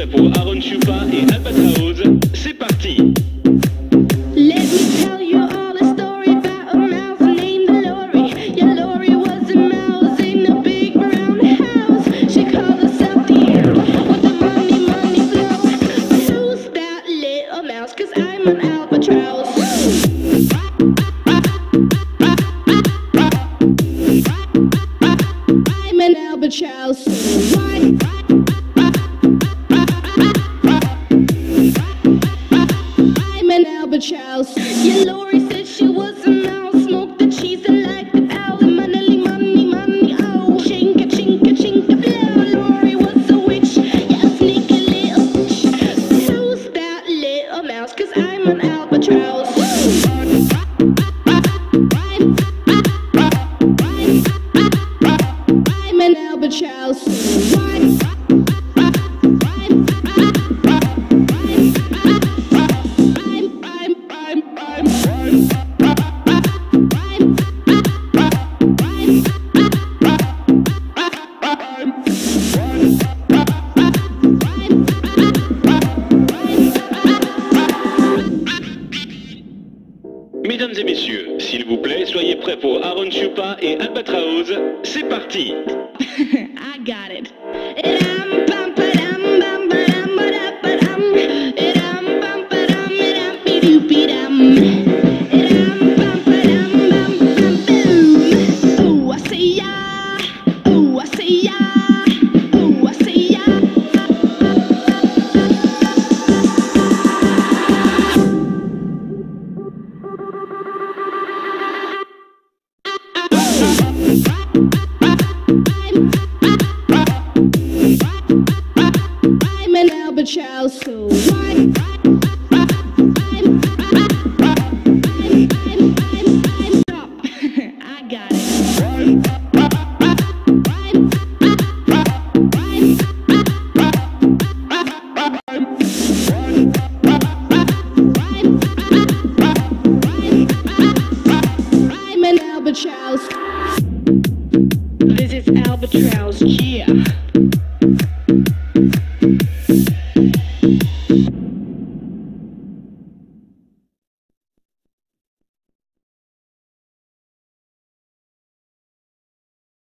prêts pour Aaron Chupa et Albatraoz? C'est parti! Let me tell you all a story about a mouse named Lori. Yeah, Lori was a mouse in a big brown house. She called herself the hero with the money, money flow. Who's that little mouse? 'Cause I'm an albatross. I'm an albatross. Why? I'm an albatross. Yeah, Lori said she was a mouse. Smoked the cheese and liked the owls. Money, money, money, oh. Chinka, chinka, chinka, blow. Lori was a witch. Yeah, a sneaky little bitch. Who's that little mouse? 'Cause I'm an albatross. I'm an albatross. Why? Mesdames et messieurs, s'il vous plaît, soyez prêts pour Aaron Chupa et Albatraoz. C'est parti! I got it. And I'm